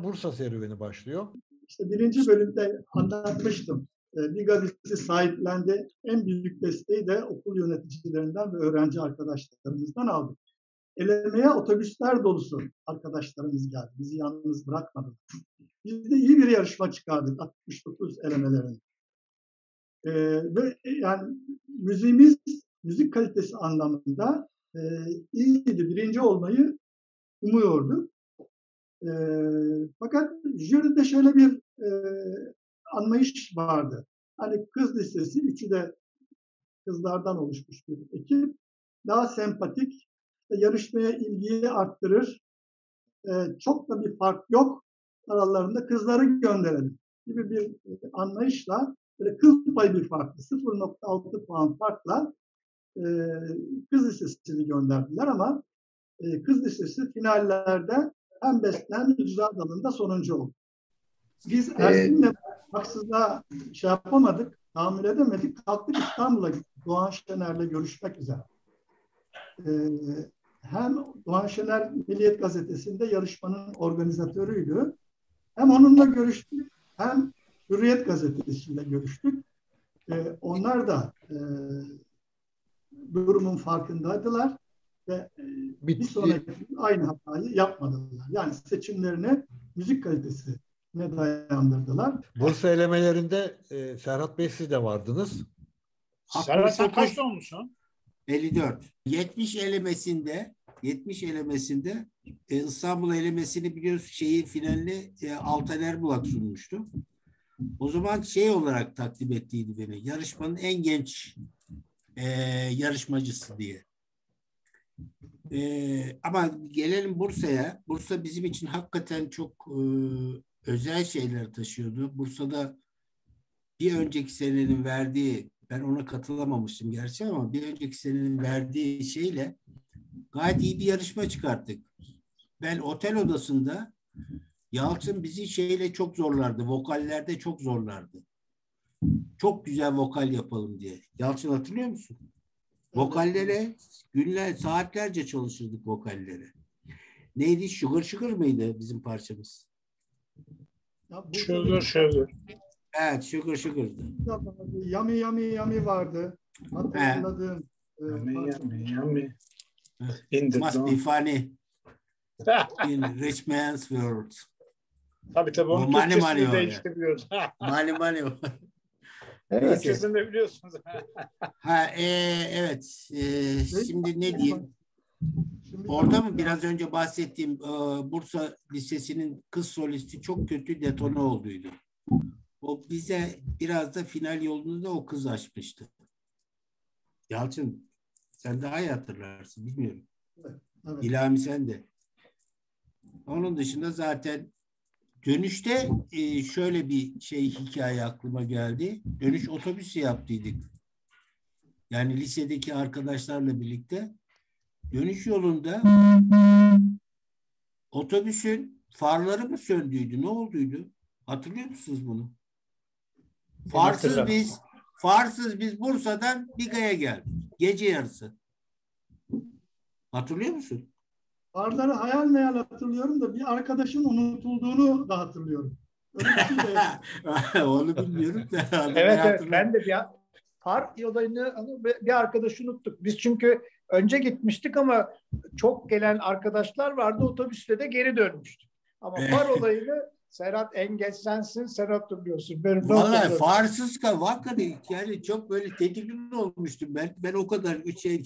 ardından Bursa serüveni başlıyor. İşte birinci bölümde anlatmıştım. Liga dizisi sahiplendi. En büyük desteği de okul yöneticilerinden ve öğrenci arkadaşlarımızdan aldık. Elemeye otobüsler dolusu arkadaşlarımız geldi. Bizi yalnız bırakmadılar. Biz de iyi bir yarışma çıkardık 69 elemelerin. Ve yani müzik kalitesi anlamında iyiydi. Birinci olmayı umuyorduk. Fakat jüride şöyle bir anlayış vardı. Hani kız lisesi, üçü de kızlardan oluşmuş bir ekip. Daha sempatik, yarışmaya ilgiyi arttırır. Çok da bir fark yok. Aralarında kızları gönderelim gibi bir anlayışla böyle kıl payı bir farklı 0,6 puan farkla kız lisesini gönderdiler ama kız lisesi finallerde hem beste hem icra dalında sonuncu oldu. Biz Ersin'le haksızlığa şey yapamadık, tahammül edemedik. Kalktık İstanbul'a gittik. Doğan Şener'le görüşmek üzere. Hem Doğan Şener Milliyet Gazetesi'nde yarışmanın organizatörüydü. Hem onunla görüştük, hem Hürriyet Gazetesi'yle görüştük. Onlar da durumun farkındaydılar ve bir sonraki aynı hatayı yapmadılar. Yani seçimlerini müzik kalitesine dayandırdılar. Bursa elemelerinde Serhat Bey siz de vardınız. Serhat sen kaç doğumlusun? 54. 70 elemesinde İstanbul elemesini biliyorsun finalini Altan Erbulak sunmuştu. O zaman olarak takdim ettiydi beni. Yarışmanın en genç yarışmacısı diye. Ama gelelim Bursa'ya. Bursa bizim için hakikaten çok özel şeyler taşıyordu. Bursa'da bir önceki senenin verdiği, ben ona katılamamıştım gerçi ama bir önceki senenin verdiği şeyle gayet iyi bir yarışma çıkarttık. Ben otel odasında Yalçın bizi çok zorlardı. Vokallerde çok zorlardı. Çok güzel vokal yapalım diye. Yalçın hatırlıyor musun? Vokallere saatlerce çalışırdık vokallere. Neydi? Sugar Sugar mıydı bizim parçamız? Sugar. Evet, Sugar Sugar'dı. Yummy Yummy Yummy vardı. Hatırladığım. Yummy. Must be funny. In rich man's world. Tabii onu Türkçesini değiştiriyoruz. Mani. Türkçesini de biliyorsunuz. Evet. Şimdi ne diyeyim? Orada mı biraz önce bahsettiğim Bursa Lisesi'nin kız solisti çok kötü detone olduydu. O bize biraz da final yolunu da o kız açmıştı. Yalçın sen daha iyi hatırlarsın bilmiyorum. Evet. İlhami sen de. Onun dışında zaten dönüşte şöyle bir hikaye aklıma geldi. Dönüş otobüsü yaptıydık. Yani lisedeki arkadaşlarla birlikte dönüş yolunda otobüsün farları mı söndüydü? Ne olduydu? Hatırlıyor musunuz bunu? Farsız biz Bursa'dan Biga'ya geldik. Gece yarısı. Hatırlıyor musun? Farları hayal meyal hatırlıyorum da bir arkadaşın unutulduğunu da hatırlıyorum. Öyle bir şey de onu bilmiyorum da. Evet ben de bir far olayını bir arkadaşı unuttuk. Biz çünkü önce gitmiştik ama çok gelen arkadaşlar vardı. Otobüste de geri dönmüştük. Ama far olayını Serhat en geç sensin. Serhat hatırlıyorsun. Vallahi farsız hakikaten yani çok böyle tedirgin olmuştum ben. Ben o kadar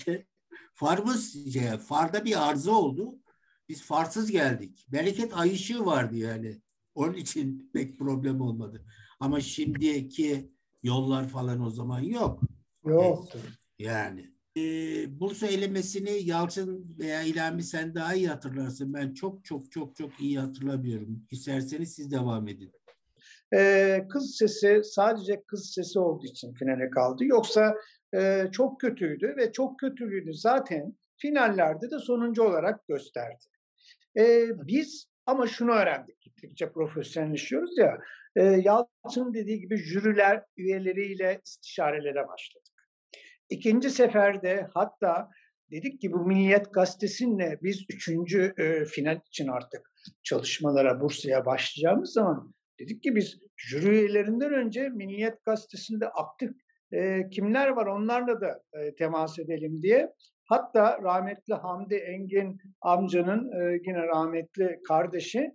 farda bir arıza oldu. Biz farsız geldik. Bereket ay ışığı vardı yani. Onun için pek problem olmadı. Ama şimdiki yollar falan o zaman yok. Yoktu. Yani. Bursa elemesini Yalçın veya İlhami sen daha iyi hatırlarsın. Ben çok iyi hatırlamıyorum. İsterseniz siz devam edin. Kız sesi sadece kız sesi olduğu için finale kaldı. Yoksa çok kötüydü ve çok kötülüğünü zaten finallerde de sonuncu olarak gösterdi. Biz ama şunu öğrendik. Gittikçe profesyonelleşiyoruz ya. Yalçın dediği gibi jüriler üyeleriyle istişarelere başladık. İkinci seferde hatta dedik ki bu Milliyet Gazetesi'nle biz 3. final için artık çalışmalara, Bursa'ya başlayacağımız zaman dedik ki biz jüri üyelerinden önce Milliyet Gazetesi'nde aktif kimler var onlarla da temas edelim diye. Hatta rahmetli Hamdi Engin amcanın yine rahmetli kardeşi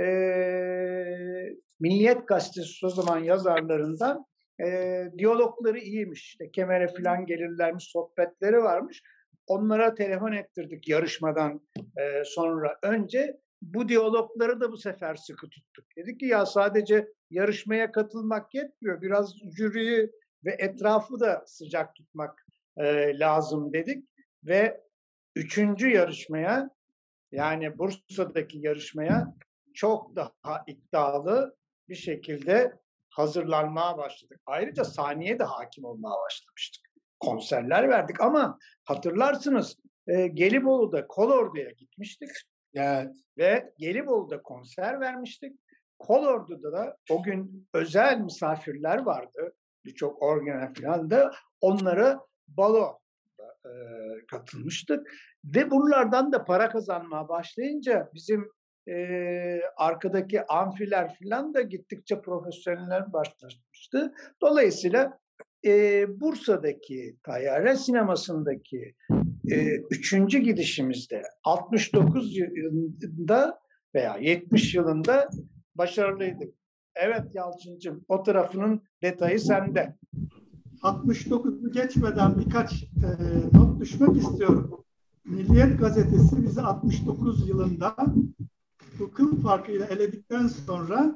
Milliyet Gazetesi o zaman yazarlarından diyalogları iyiymiş. İşte Kemer'e falan gelirlermiş, sohbetleri varmış. Onlara telefon ettirdik yarışmadan sonra önce. Bu diyalogları da bu sefer sıkı tuttuk. Dedik ki ya sadece yarışmaya katılmak yetmiyor. Biraz jüriyi ve etrafı da sıcak tutmak lazım dedik. Ve 3. yarışmaya yani Bursa'daki yarışmaya çok daha iddialı bir şekilde hazırlanmaya başladık. Ayrıca sahneye de hakim olmaya başlamıştık. Konserler verdik ama hatırlarsınız Gelibolu'da Kolordu'ya gitmiştik. Evet. Ve Gelibolu'da konser vermiştik. Kolordu'da da o gün özel misafirler vardı. Birçok organa falan da onlara balo katılmıştık. Ve buralardan da para kazanmaya başlayınca bizim arkadaki amfiler falan da gittikçe profesyoneller başlamıştı. Dolayısıyla Bursa'daki Tayyare Sineması'ndaki 3. gidişimizde 69 yılında veya 70 yılında başarılıydık. Evet Yalçıncığım, o tarafının detayı sende. 69'u geçmeden birkaç not düşmek istiyorum. Milliyet Gazetesi bizi 69 yılında bu kıl farkıyla eledikten sonra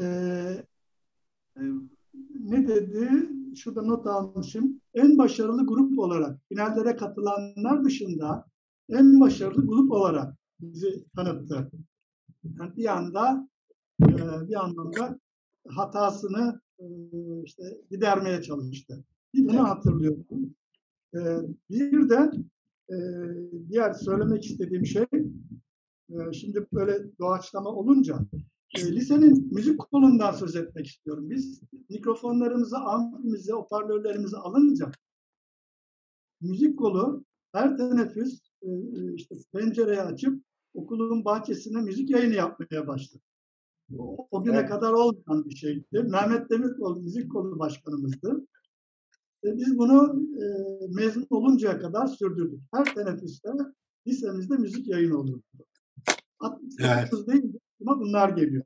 ne dedi? Şurada not almışım. En başarılı grup olarak finallere katılanlar dışında en başarılı grup olarak bizi tanıttı. Yani bir anlamda hatasını işte gidermeye çalıştı. Bunu hatırlıyorum. Bir de diğer söylemek istediğim şey şimdi böyle doğaçlama olunca lisenin müzik kolundan söz etmek istiyorum. Biz mikrofonlarımızı, amfimizi, hoparlörlerimizi alınca müzik kolu her teneffüs işte pencereyi açıp okulun bahçesine müzik yayını yapmaya başladı. O güne kadar olmayan bir şeydi. Mehmet Demirkol müzik kolu başkanımızdı. Biz bunu mezun oluncaya kadar sürdürdük. Her teneffüste lisemizde müzik yayını olurdu. 69 değil ama bunlar geliyor.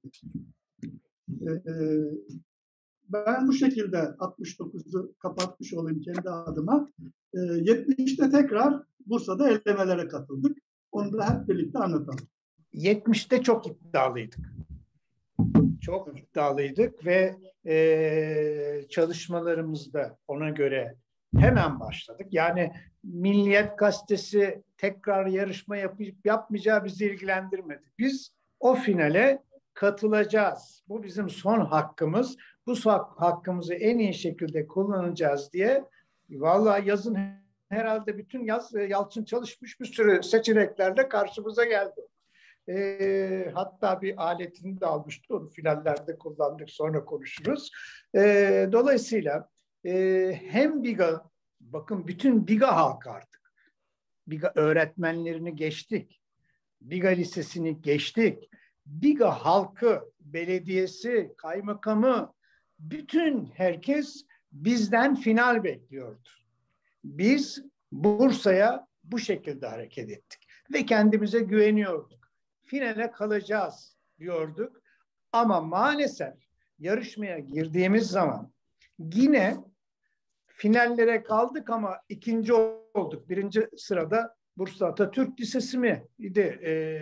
Ben bu şekilde 69'u kapatmış olayım kendi adıma. 70'te tekrar Bursa'da elemelere katıldık. Onu da hep birlikte anlatalım. 70'te çok iddialıydık. Çok iddialıydık ve çalışmalarımızda ona göre hemen başladık. Yani Milliyet Gazetesi tekrar yarışma yapıp yapmayacağı bizi ilgilendirmedi. Biz o finale katılacağız. Bu bizim son hakkımız. Bu hakkımızı en iyi şekilde kullanacağız diye vallahi yazın herhalde bütün yaz Yalçın çalışmış bir sürü seçeneklerle karşımıza geldi. Hatta bir aletini de almıştı. Onu finallerde kullandık. Sonra konuşuruz. Dolayısıyla hem BİGA, bakın bütün BİGA halkı artık. BİGA öğretmenlerini geçtik. BİGA lisesini geçtik. BİGA halkı, belediyesi, kaymakamı, bütün herkes bizden final bekliyordu. Biz Bursa'ya bu şekilde hareket ettik. Ve kendimize güveniyorduk. Finale kalacağız diyorduk. Ama maalesef yarışmaya girdiğimiz zaman yine finallere kaldık ama ikinci olduk. Birinci sırada Bursa Atatürk Lisesi miydi?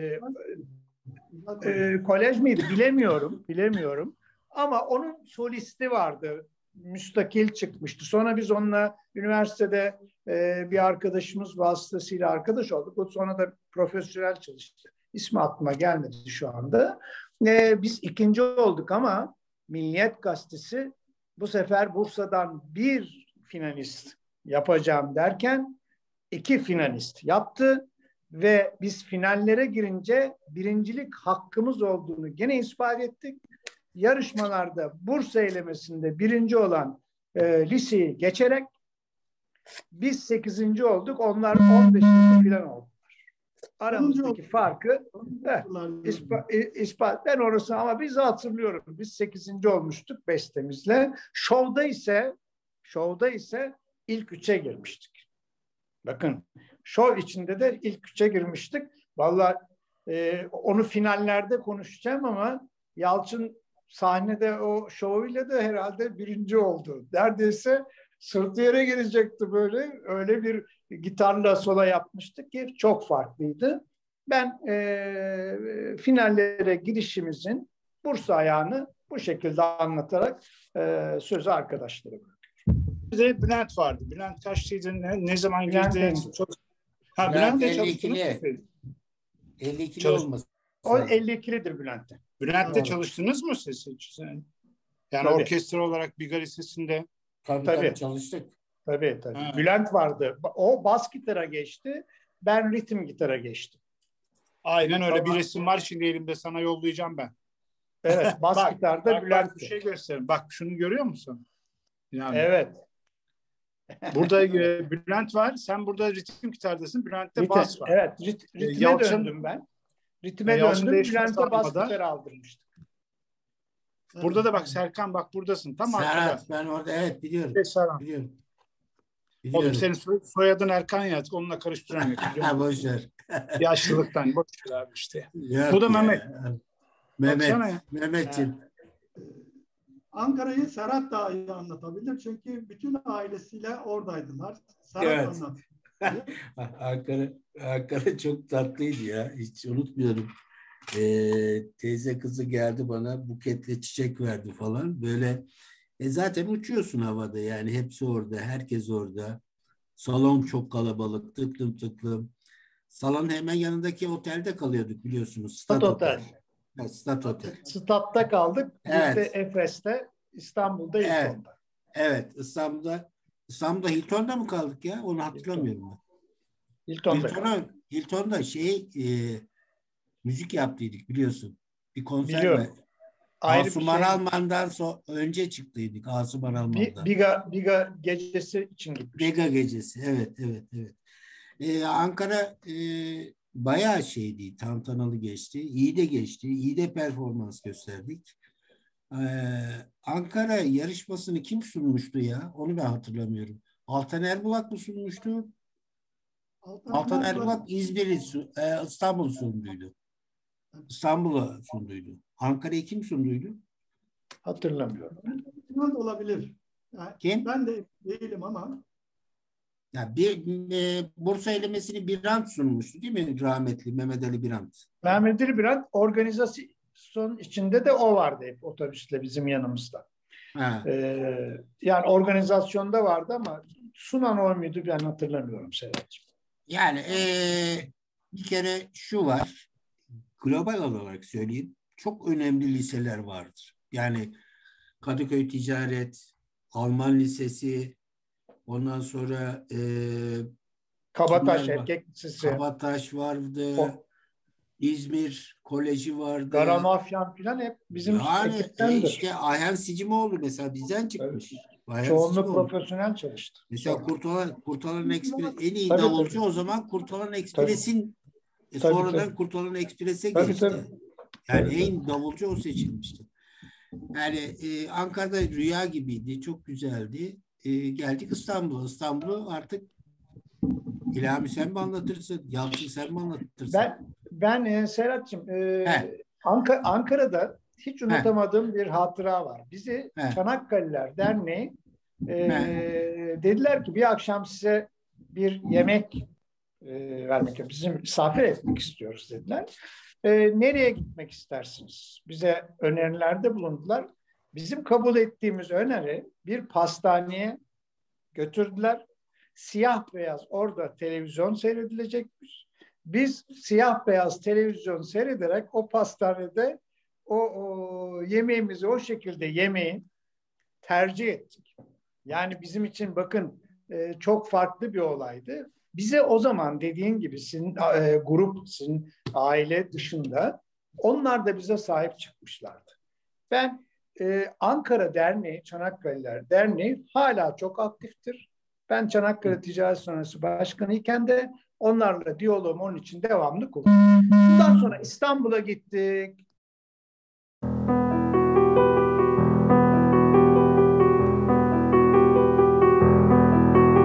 Kolej miydi? Bilemiyorum. Ama onun solisti vardı. Müstakil çıkmıştı. Sonra biz onunla üniversitede bir arkadaşımız vasıtasıyla arkadaş olduk. O sonra da profesyonel çalıştı. İsmi aklıma gelmedi şu anda. Biz ikinci olduk ama Milliyet Gazetesi bu sefer Bursa'dan bir finalist yapacağım derken 2 finalist yaptı ve biz finallere girince birincilik hakkımız olduğunu gene ispat ettik. Yarışmalarda Bursa elemesinde birinci olan liseyi geçerek biz 8. olduk. Onlar 15. falan oldular. Aramızdaki farkı ispat. Ben orası ama biz hatırlıyorum. Biz 8. olmuştuk bestemizle. Şovda ise ilk 3'e girmiştik. Bakın şov içinde de ilk 3'e girmiştik. Vallahi onu finallerde konuşacağım ama Yalçın sahnede o şovuyla da herhalde 1. oldu. Neredeyse sırtı yere girecekti böyle. Öyle bir gitarla sola yapmıştık ki çok farklıydı. Ben finallere girişimizin Bursa ayağını bu şekilde anlatarak sözü arkadaşlara bırakıyorum. Bir de Bülent vardı. Bülent kaçtıydı? Ne zaman girdi? Bülent de 52'li. 52'li olmasın. O 52'lidir Bülent'te. Bülent'te çalıştınız mı siz hiç? Yani tabii. Orkestra olarak Biga Lisesi'nde. Tabii çalıştık. Tabii. Bülent vardı. O bas gitara geçti. Ben ritim gitara geçtim. Aynen öyle. Bir resim var şimdi elimde, sana yollayacağım ben. Evet, bas gitarda Bülent. Bir şey göstereyim. Bak şunu görüyor musun? Yani, evet. Burada Bülent var. Sen burada ritim gitardasın. Bülent'te bas var. Evet. Ritme döndüm ben. Ritme döndüm. Bülent'e bas gitarı aldırmıştık. Burada da bak Serkan, bak buradasın. Tamam. Serhat, ben orada evet biliyorum. Biliyorum. Oğlum senin soyadın Erkan ya. Onunla karıştıramıyorum. Boş ver. Yaşlılıktan. Boş ver abi işte. Yok bu da ya. Mehmet. Mehmetciğim. Ankara'yı Serhat daha iyi anlatabilir. Çünkü bütün ailesiyle oradaydılar. Serhat anlat. Ankara çok tatlıydı ya. Hiç unutmuyorum. Teyze kızı geldi bana, buketle çiçek verdi falan. Böyle zaten uçuyorsun havada yani, hepsi orada, herkes orada. Salon çok kalabalık, tıklım tıklım. Salonun hemen yanındaki otelde kalıyorduk biliyorsunuz. Stat Otel. Stat Otel. Stat'ta kaldık. Evet. Biz de Efes'te, İstanbul'da Hilton'da. Evet, İstanbul'da Hilton'da mı kaldık ya? Onu hatırlamıyorum ben. Hilton'da müzik yaptıydık biliyorsun. Bir konser biliyorum. Asuman Alman'dan önce çıktıydık. Asuman Alman'dan. Biga gecesi için gitmiştik. Biga gecesi. Evet. Ankara bayağı şeydi. Tantanalı geçti. İyi de geçti. İyi de performans gösterdik. Ankara yarışmasını kim sunmuştu ya? Onu ben hatırlamıyorum. Altan Erbulak mı sunmuştu? Altan Erbulak İstanbul sunduydu. İstanbul'a sunduydu. Ankara'yı kim sunduydu? Hatırlamıyorum. Olabilir. Yani kim? Ben de değilim ama. Ya Bursa elemesini Birant sunmuştu değil mi? Rahmetli Mehmet Ali Birant. Mehmet Ali Birant organizasyon içinde de o vardı hep otobüsle bizim yanımızda. Yani organizasyonda vardı ama sunan o muydu ben hatırlamıyorum Serhat'cığım. Yani bir kere şu var. Global olarak söyleyeyim. Çok önemli liseler vardır. Yani Kadıköy Ticaret, Alman Lisesi, ondan sonra Kabataş Erkek Lisesi. Kabataş vardı. İzmir Koleji vardı. Garamafyan falan hep bizim ekiptendir. İşte Ayhan Sicimoğlu mesela bizden çıkmış. Evet. Çoğunluk profesyonel çalıştı. Mesela Kurtalan Ekspres en iyi davulcu o zaman Kurtalan Ekspres'in sonradan Kurtalan Ekspres'e geçti. Yani en davulcu o seçilmişti. Yani Ankara'da rüya gibiydi. Çok güzeldi. Geldik İstanbul'a. İstanbul'u artık İlhami sen mi anlatırsın? Yalçın sen mi anlatırsın? Ben Serhat'cığım Ankara'da hiç unutamadığım bir hatıra var. Bizi Çanakkale'ler Derneği dediler ki bir akşam size bir yemek vermek, bizim misafir etmek istiyoruz dediler. Nereye gitmek istersiniz? Bize önerilerde bulundular. Bizim kabul ettiğimiz öneri bir pastaneye götürdüler. Siyah beyaz orada televizyon seyredilecekmiş. Biz siyah beyaz televizyon seyrederek o pastanede o yemeğimizi o şekilde yemeyi tercih ettik. Yani bizim için bakın çok farklı bir olaydı. Bize o zaman dediğin gibi sizin grup, sizin aile dışında onlar da bize sahip çıkmışlardı. Ben Ankara Derneği, Çanakkale'ler Derneği hala çok aktiftir. Ben Çanakkale Ticaret Sonrası Başkanı iken de onlarla diyaloğum onun için devamlı kullandım. Bundan sonra İstanbul'a gittik.